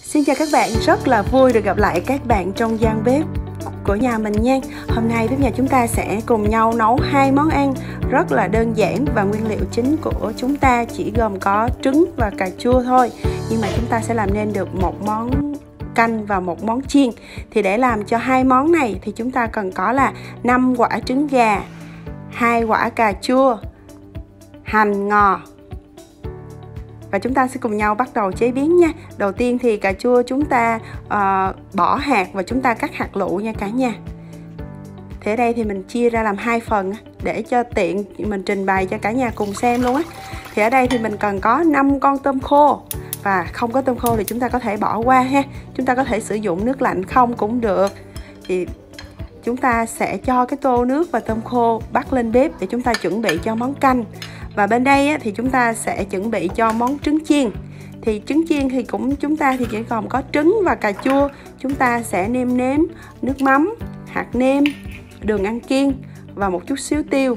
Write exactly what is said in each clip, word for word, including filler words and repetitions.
Xin chào các bạn, rất là vui được gặp lại các bạn trong gian bếp của nhà mình nha. Hôm nay bếp nhà chúng ta sẽ cùng nhau nấu hai món ăn rất là đơn giản và nguyên liệu chính của chúng ta chỉ gồm có trứng và cà chua thôi. Nhưng mà chúng ta sẽ làm nên được một món canh và một món chiên. Thì để làm cho hai món này thì chúng ta cần có là năm quả trứng gà, hai quả cà chua, hành ngò. Và chúng ta sẽ cùng nhau bắt đầu chế biến nha. Đầu tiên thì cà chua chúng ta uh, bỏ hạt và chúng ta cắt hạt lựu nha cả nhà. Thế đây thì mình chia ra làm hai phần để cho tiện mình trình bày cho cả nhà cùng xem luôn á. Thì ở đây thì mình cần có năm con tôm khô. Và không có tôm khô thì chúng ta có thể bỏ qua ha. Chúng ta có thể sử dụng nước lạnh không cũng được. Thì chúng ta sẽ cho cái tô nước và tôm khô bắt lên bếp để chúng ta chuẩn bị cho món canh. Và bên đây á, thì chúng ta sẽ chuẩn bị cho món trứng chiên. Thì trứng chiên thì cũng chúng ta thì chỉ còn có trứng và cà chua. Chúng ta sẽ nêm nếm nước mắm, hạt nêm, đường ăn kiêng và một chút xíu tiêu.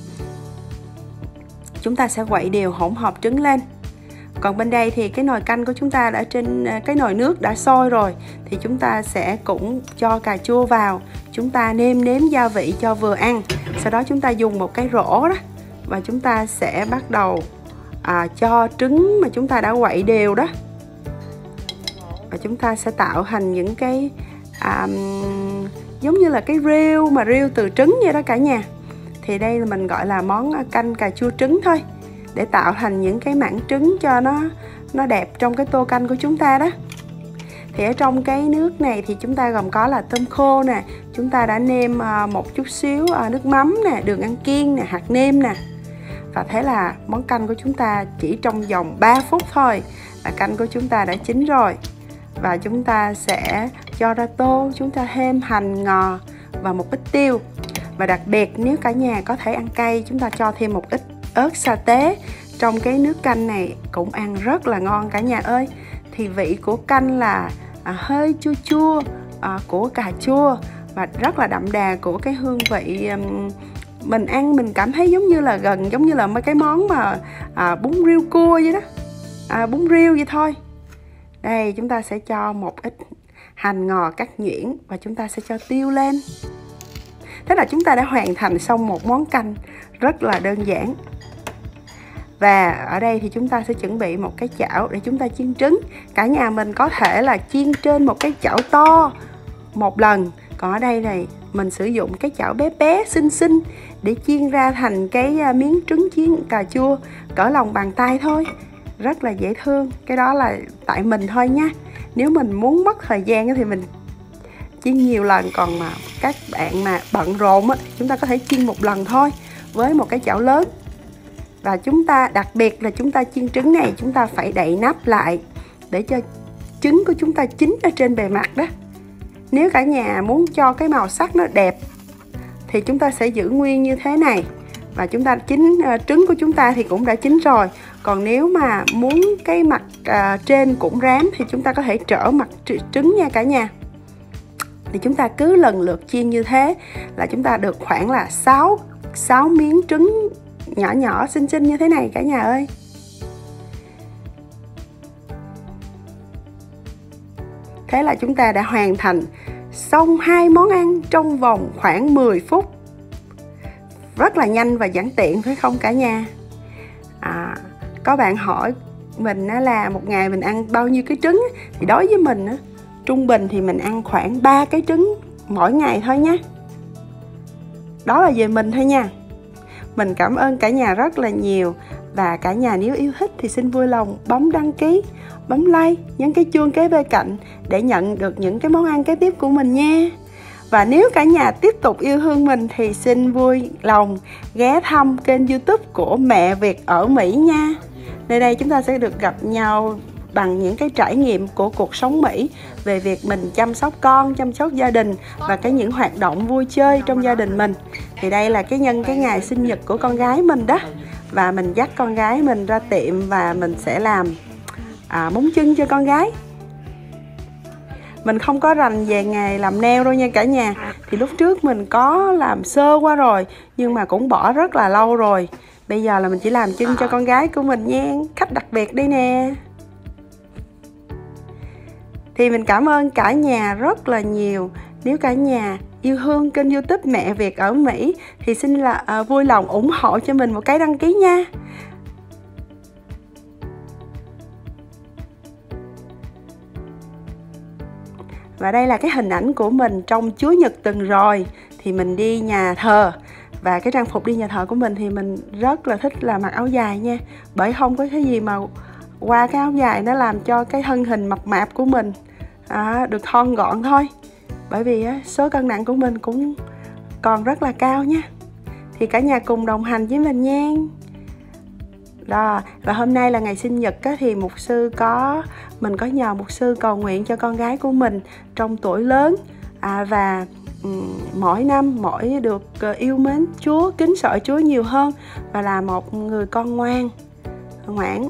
Chúng ta sẽ quậy đều hỗn hợp trứng lên. Còn bên đây thì cái nồi canh của chúng ta đã trên cái nồi nước đã sôi rồi. Thì chúng ta sẽ cũng cho cà chua vào. Chúng ta nêm nếm gia vị cho vừa ăn. Sau đó chúng ta dùng một cái rổ đó. Và chúng ta sẽ bắt đầu à, cho trứng mà chúng ta đã quậy đều đó. Và chúng ta sẽ tạo thành những cái à, giống như là cái riêu mà riêu từ trứng vậy đó cả nhà. Thì đây là mình gọi là món canh cà chua trứng thôi. Để tạo thành những cái mảng trứng cho nó nó đẹp trong cái tô canh của chúng ta đó. Thì ở trong cái nước này thì chúng ta gồm có là tôm khô nè. Chúng ta đã nêm một chút xíu nước mắm nè, đường ăn kiêng nè, hạt nêm nè. Và thế là món canh của chúng ta chỉ trong vòng ba phút thôi là canh của chúng ta đã chín rồi. Và chúng ta sẽ cho ra tô, chúng ta thêm hành ngò và một ít tiêu. Và đặc biệt nếu cả nhà có thể ăn cay, chúng ta cho thêm một ít ớt sa tế trong cái nước canh này cũng ăn rất là ngon cả nhà ơi. Thì vị của canh là à, hơi chua chua à, của cà chua và rất là đậm đà của cái hương vị um, mình ăn mình cảm thấy giống như là gần giống như là mấy cái món mà à, bún riêu cua vậy đó, à, bún riêu vậy thôi. Đây chúng ta sẽ cho một ít hành ngò cắt nhuyễn và chúng ta sẽ cho tiêu lên. Thế là chúng ta đã hoàn thành xong một món canh rất là đơn giản. Và ở đây thì chúng ta sẽ chuẩn bị một cái chảo để chúng ta chiên trứng. Cả nhà mình có thể là chiên trên một cái chảo to một lần. Còn ở đây này mình sử dụng cái chảo bé bé xinh xinh để chiên ra thành cái miếng trứng chiên cà chua cỡ lòng bàn tay thôi. Rất là dễ thương. Cái đó là tại mình thôi nha. Nếu mình muốn mất thời gian thì mình chiên nhiều lần. Còn mà các bạn mà bận rộn á, chúng ta có thể chiên một lần thôi với một cái chảo lớn. Và chúng ta đặc biệt là chúng ta chiên trứng này chúng ta phải đậy nắp lại để cho trứng của chúng ta chín ở trên bề mặt đó. Nếu cả nhà muốn cho cái màu sắc nó đẹp thì chúng ta sẽ giữ nguyên như thế này. Và chúng ta chín uh, trứng của chúng ta thì cũng đã chín rồi. Còn nếu mà muốn cái mặt uh, trên cũng rám thì chúng ta có thể trở mặt trứng nha cả nhà. Thì chúng ta cứ lần lượt chiên như thế là chúng ta được khoảng là sáu, sáu miếng trứng nhỏ nhỏ xinh xinh như thế này cả nhà ơi. Thế là chúng ta đã hoàn thành xong hai món ăn trong vòng khoảng mười phút. Rất là nhanh và giản tiện phải không cả nhà? À, có bạn hỏi mình là một ngày mình ăn bao nhiêu cái trứng. Thì đối với mình trung bình thì mình ăn khoảng ba cái trứng mỗi ngày thôi nhé. Đó là về mình thôi nha. Mình cảm ơn cả nhà rất là nhiều. Và cả nhà nếu yêu thích thì xin vui lòng bấm đăng ký, bấm like, nhấn cái chuông kế bên cạnh để nhận được những cái món ăn kế tiếp của mình nha. Và nếu cả nhà tiếp tục yêu thương mình thì xin vui lòng ghé thăm kênh YouTube của Mẹ Việt ở Mỹ nha. Nơi đây chúng ta sẽ được gặp nhau bằng những cái trải nghiệm của cuộc sống Mỹ về việc mình chăm sóc con, chăm sóc gia đình và cái những hoạt động vui chơi trong gia đình mình. Thì đây là cái nhân cái ngày sinh nhật của con gái mình đó. Và mình dắt con gái mình ra tiệm và mình sẽ làm à, bún chưng cho con gái. Mình không có rành về nghề làm nail đâu nha cả nhà. Thì lúc trước mình có làm sơ qua rồi nhưng mà cũng bỏ rất là lâu rồi. Bây giờ là mình chỉ làm chân cho con gái của mình nha. Khách đặc biệt đây nè. Thì mình cảm ơn cả nhà rất là nhiều. Nếu cả nhà yêu thương kênh YouTube Mẹ Việt ở Mỹ thì xin là à, vui lòng ủng hộ cho mình một cái đăng ký nha. Và đây là cái hình ảnh của mình trong Chúa Nhật tuần rồi. Thì mình đi nhà thờ. Và cái trang phục đi nhà thờ của mình thì mình rất là thích là mặc áo dài nha. Bởi không có cái gì mà qua cái áo dài nó làm cho cái thân hình mập mạp của mình à, được thon gọn thôi. Bởi vì á, số cân nặng của mình cũng còn rất là cao nha. Thì cả nhà cùng đồng hành với mình nha. Đó, và hôm nay là ngày sinh nhật á, thì mục sư có mình có nhờ mục sư cầu nguyện cho con gái của mình trong tuổi lớn à, và um, mỗi năm mỗi được uh, yêu mến Chúa, kính sợ Chúa nhiều hơn và là một người con ngoan, ngoãn.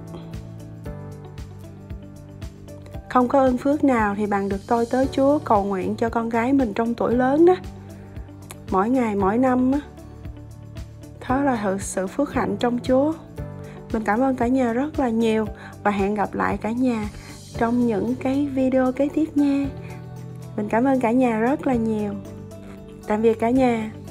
Không có ơn phước nào thì bằng được tôi tới Chúa cầu nguyện cho con gái mình trong tuổi lớn đó. Mỗi ngày, mỗi năm á. Đó là thực sự phước hạnh trong Chúa. Mình cảm ơn cả nhà rất là nhiều và hẹn gặp lại cả nhà trong những cái video kế tiếp nha. Mình cảm ơn cả nhà rất là nhiều. Tạm biệt cả nhà.